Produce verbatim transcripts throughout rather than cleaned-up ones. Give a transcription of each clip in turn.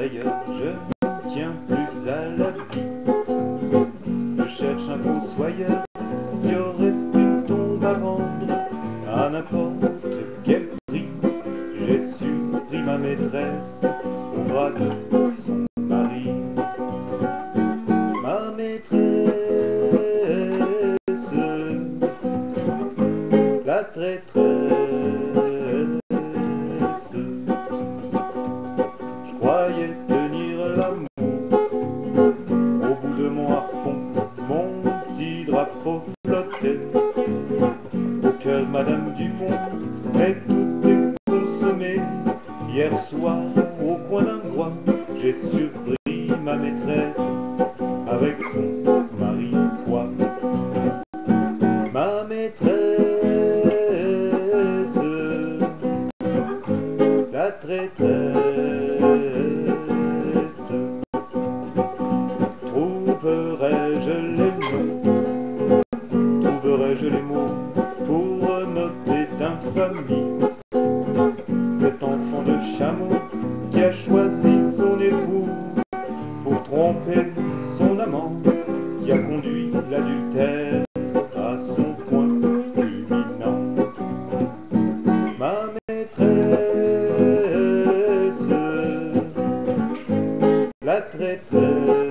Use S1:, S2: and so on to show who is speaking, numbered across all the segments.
S1: frayeur, je ne tiens plus à la vie. Je cherche un fossoyeur qui aurait une tombe à vendre à n'importe quel prix. J'ai surpris ma maîtresse au bras de son mari. Ma maîtresse, la traîtresse, je croyais tenir l'amour. Au bout de mon harpon, mon petit drapeau flottait. Au cœur de Madame Dupont, mais tout est consommé. Hier soir, au coin d'un bois, j'ai surpris ma maîtresse avec son mari poids. Ma maîtresse, la traîtresse, trouverai-je les mots, trouverai-je les mots pour noter d'infamie cet enfant de chameau qui a choisi son époux pour tromper son amant, qui a conduit l'adultère à son point culminant. Ma maîtresse, la traîtresse,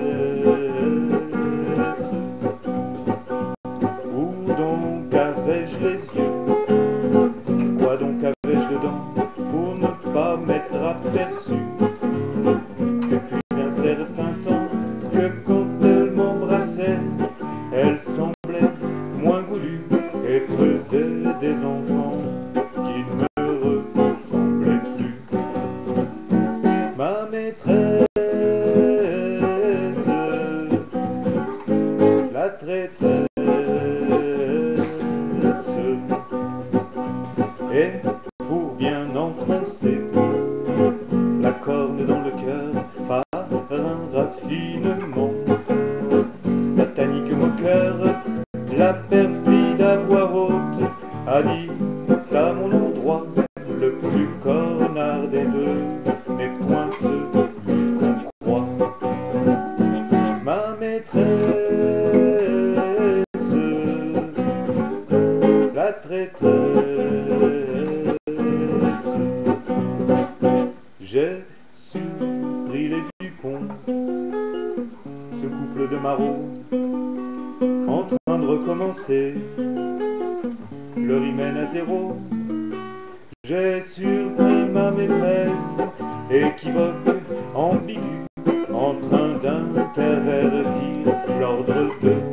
S1: où donc avais-je les yeux? Quoi donc avais-je dedans pour ne pas m'être aperçu depuis un certain temps que quand elle m'embrassait, elle semblait moins goulue et faisait des enfants qui ne me ressemblaient plus. Ma maîtresse, la traîtresse, et pour bien enfoncer la corne dans le cœur par un raffinement satanique moqueur, la perfide à voix haute a dit à mon endroit le plus cornard des deux n'est point celui qu'on croit. Ma maîtresse, la traîtresse, j'ai surpris les Dupont, ce couple de marauds en train de recommencer leur hymen à zéro. J'ai surpris ma maîtresse, équivoque, ambiguë, en train d'intervertir l'ordre de